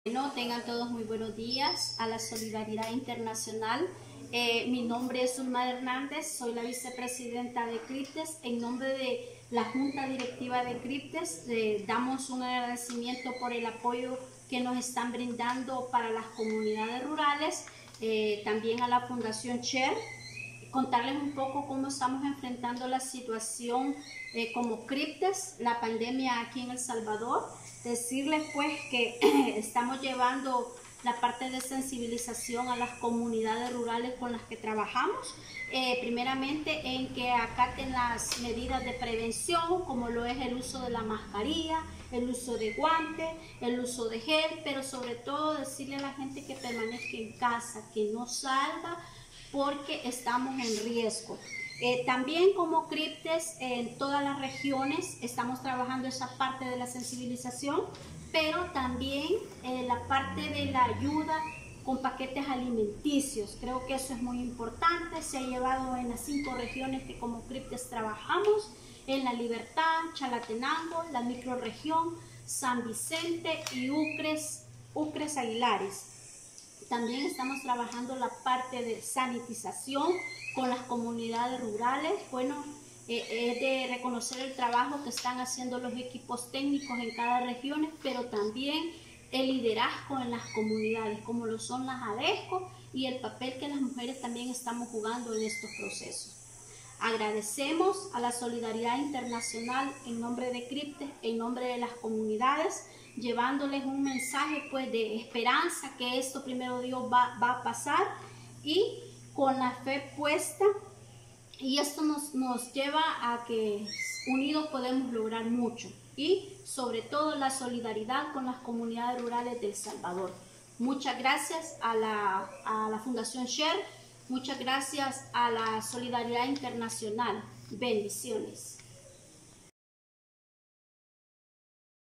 Bueno, tengan todos muy buenos días a la Solidaridad Internacional. Mi nombre es Zulma Hernández, soy la vicepresidenta de CRIPTES. En nombre de la Junta Directiva de CRIPTES, damos un agradecimiento por el apoyo que nos están brindando para las comunidades rurales, también a la Fundación Share. Contarles un poco cómo estamos enfrentando la situación como CRIPTES, la pandemia aquí en El Salvador. Decirles pues que estamos llevando la parte de sensibilización a las comunidades rurales con las que trabajamos, primeramente en que acaten las medidas de prevención, como lo es el uso de la mascarilla, el uso de guantes, el uso de gel, pero sobre todo decirle a la gente que permanezca en casa, que no salga, porque estamos en riesgo. También como CRIPTES en todas las regiones estamos trabajando esa parte de la sensibilización, pero también la parte de la ayuda con paquetes alimenticios. Creo que eso es muy importante. Se ha llevado en las 5 regiones que como CRIPTES trabajamos, en La Libertad, Chalatenango, la microrregión, San Vicente y Ucres Aguilares. También estamos trabajando la parte de sanitización con las comunidades rurales. Bueno, es de reconocer el trabajo que están haciendo los equipos técnicos en cada región, pero también el liderazgo en las comunidades, como lo son las ADESCO, y el papel que las mujeres también estamos jugando en estos procesos. Agradecemos a la Solidaridad Internacional en nombre de CRIPTES, en nombre de las comunidades, llevándoles un mensaje pues de esperanza que esto primero Dios va a pasar, y con la fe puesta, y esto nos lleva a que unidos podemos lograr mucho, y sobre todo la solidaridad con las comunidades rurales de El Salvador. Muchas gracias a la Fundación Share. Muchas gracias a la Solidaridad Internacional. Bendiciones.